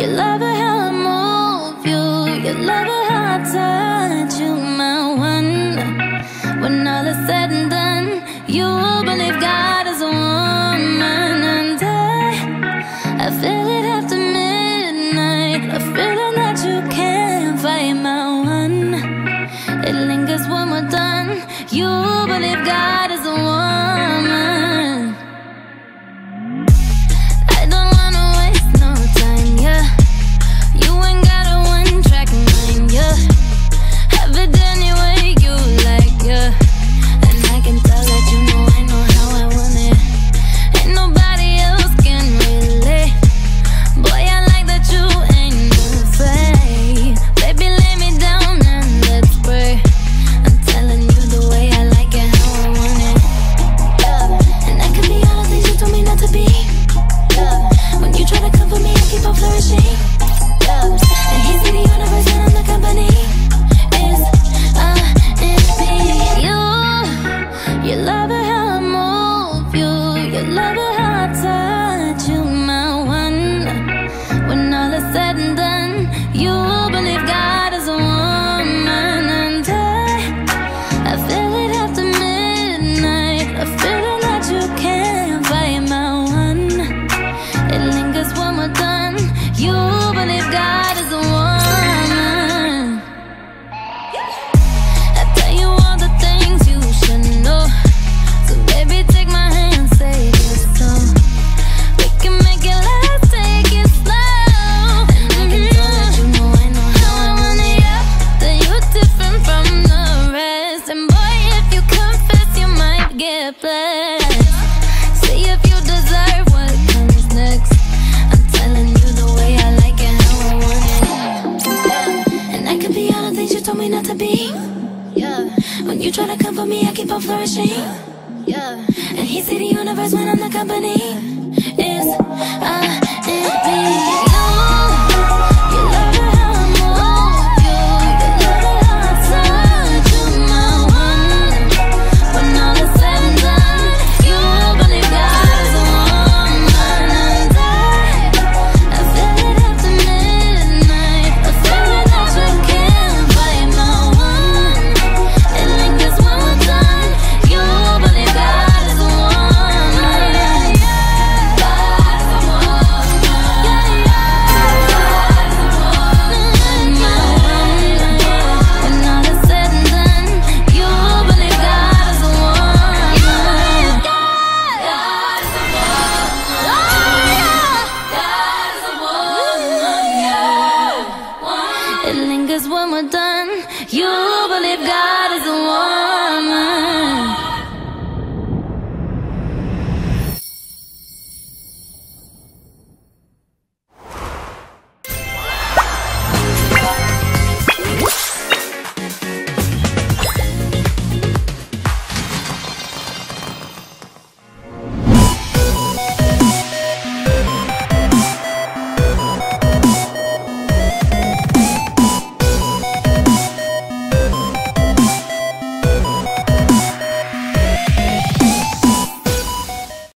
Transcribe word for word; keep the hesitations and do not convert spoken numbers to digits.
You love it how I move you. You love it how I touch you, my one. When all is said and done, you believe God is a woman. And I, I feel it after midnight, a feeling that you can't fight, my one. It lingers when we're done. You believe God is a woman. I don't wanna waste no time, yeah. You ain't got a one-track mind, yeah. Have it any way you like, yeah. And I can tell that you know I know how I want it. Ain't nobody else can relate. Boy, I like that you ain't afraid. Baby, lay me down and let's pray. I'm telling you the way I like it, how I want it, yeah. And I can be all the things you told me not to be, yeah. When you try to come for me, I keep on flourishing, yeah. And he see the universe and I'm the company. Is uh, it's me. You, you love it how I move you. You love it how I touch you, my one. When all is said and done, you believe God is a woman. And I, I feel it after midnight, a feeling that you can't fight, my one. It lingers when we're done. You believe God is a woman. I tell you all the things you should know. So baby, take my hand, save your soul. We can make it last, take it slow. And I can tell that you know I know how I want it, yeah. That you're different from the rest. And boy, if you confess, you might get blessed. See if you deserve what comes next. I'm telling you the way I like it, how I want it, yeah. And I can be all the things you told me not to be, yeah. When you try to come for me, I keep on flourishing, yeah. And he see the universe when I'm the company. Is uh, it me? You, you love it how I move you. You love it how I touch you, my one. When all is said and done, you believe God is a woman. And I, I feel it after midnight, a feeling that you can't fight, my one. It lingers when we're done. You believe God is a woman. God is a woman. Yeah, yeah. God is a woman, my one. When all is said and done, you believe God is a woman. God is a woman. God is a woman, yeah. It lingers when we're done. You believe God is a woman.